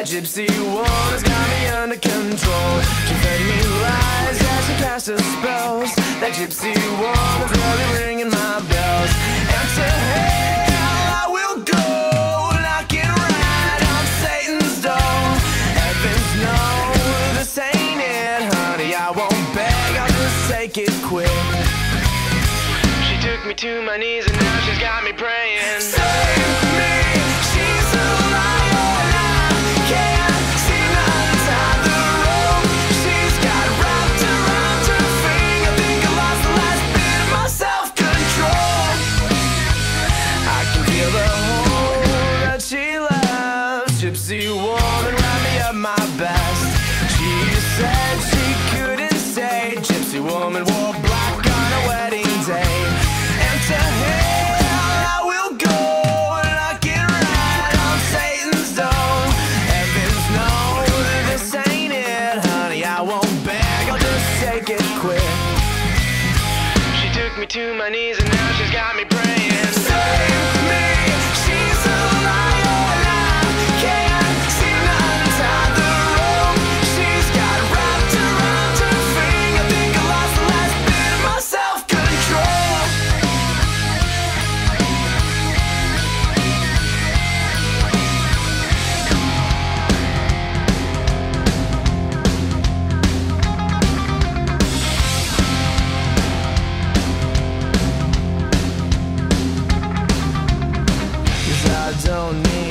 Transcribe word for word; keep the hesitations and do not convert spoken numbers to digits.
gypsy woman's got me under control. She fed me lies as she cast her spells. That gypsy woman's really ringing my bells. And to hell I will go, knocking right on Satan's door. Heavens no, this ain't it, honey. I won't beg, I'll just take it quick. She took me to my knees and now she's got me praying. Save me, she's a liar, I can't seem to untie the rope. She's got wrapped around her finger. I think I lost the last bit of my self-control. I can feel the hole that she left. Gypsy woman, wrap me up my best. She said she couldn't stay. Gypsy woman wore black on her wedding day. And to hell I will go, knocking right on Satan's door. Heavens know that this ain't it, honey. I won't beg, I'll just take it quick. She took me to my knees and now she's got me praying. Save me, she's a liar, I can't seem to untie the rope. She's got wrapped around her finger. I think I lost the last bit of my self-control. I don't need